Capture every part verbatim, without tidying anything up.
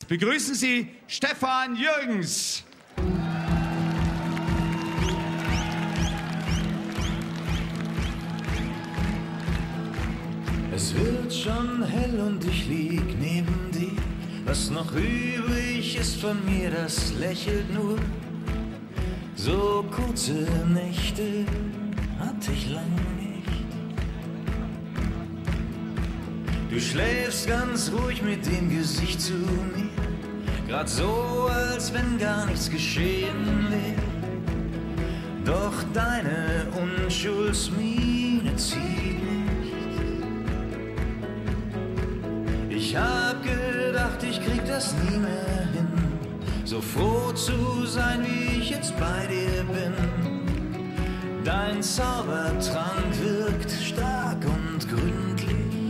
Begrüßen Sie Stefan Jürgens. Es wird schon hell und ich lieg neben dir. Was noch übrig ist von mir, das lächelt nur. So kurze Nächte hatte ich lang nicht. Du schläfst ganz ruhig mit dem Gesicht zu mir, grad so, als wenn gar nichts geschehen wäre. Doch deine Unschuldsmiene zieht nicht. Ich hab gedacht, ich krieg das nie mehr hin, so froh zu sein, wie ich jetzt bei dir bin. Dein Zaubertrank wirkt stark und gründlich,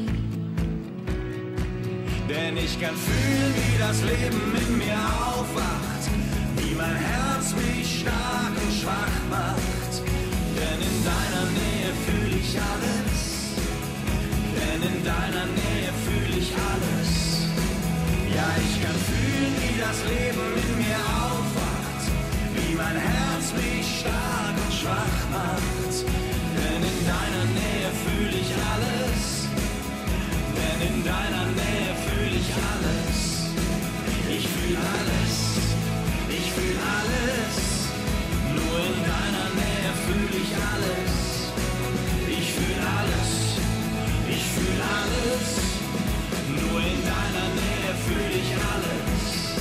denn ich kann fühlen, wie das Leben in mir aufwacht, wie mein Herz mich stark und schwach macht. Denn in deiner Nähe fühl ich alles, denn in deiner Nähe fühl ich alles. Ja, ich kann fühlen, wie das Leben in mir aufwacht, wie mein Herz mich stark und schwach macht. Denn in deiner Nähe fühl ich alles, denn in deiner Nähe fühl ich alles. Ich fühl alles, ich fühl alles, nur in deiner Nähe fühl ich alles. Ich fühl alles, ich fühl alles, nur in deiner Nähe fühl ich alles.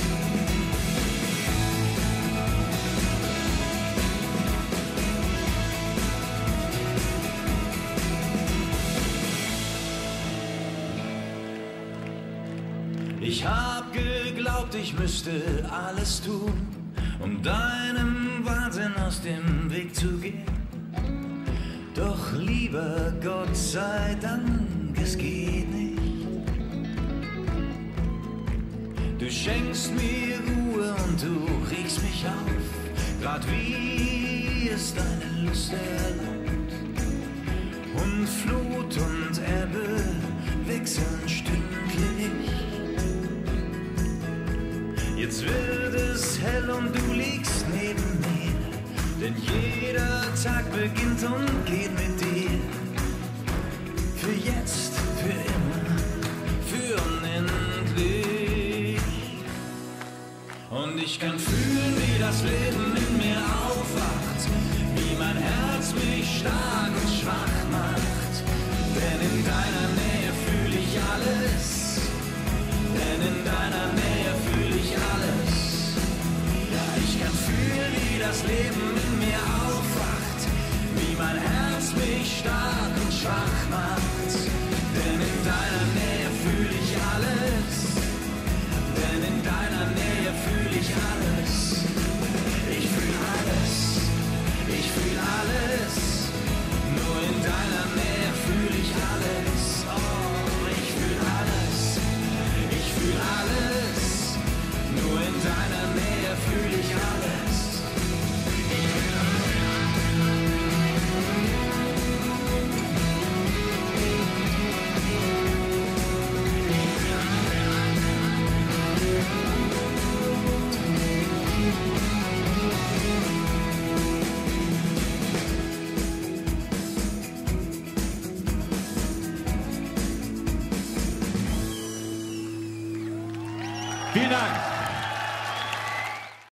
Ich hab geglaubt, ich müsste alles tun, um deinem Wahnsinn aus dem Weg zu gehen. Doch lieber Gott sei Dank, es geht nicht. Du schenkst mir Ruhe und du regst mich auf, grad wie es deine Lust erlaubt. Und Flut und Ebbe wechseln stündlich. Jetzt wird es hell und du liegst neben mir, denn jeder Tag beginnt und geht mit dir. Für jetzt, für immer, für unendlich. Und ich kann fühlen, wie das Leben in mir aufwacht, wie mein Herz mich stark und schwach macht. Denn in deiner Nähe fühl ich alles, denn in deiner Nähe fühl ich alles. Ja, ich kann fühlen, wie das Leben in mir aufwacht, wie mein Herz mich stark und schwach macht. Denn in deiner Nähe fühl ich alles, denn in deiner Nähe fühl ich alles. Ich fühl alles, ich fühl alles, nur in deiner Nähe fühl ich alles. Oh, ich fühl alles, ich fühl alles, nur in deiner Nähe fühl ich alles. Vielen Dank.